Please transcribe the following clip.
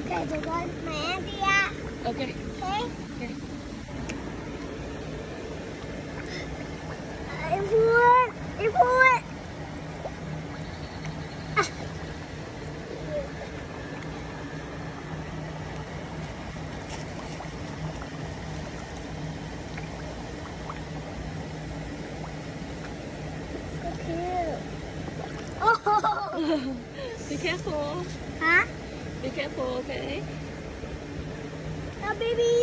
Okay, the one my auntie at. Okay. Okay. Okay. Report. So cute. Oh. Be careful. Huh? Be careful, okay? No, baby.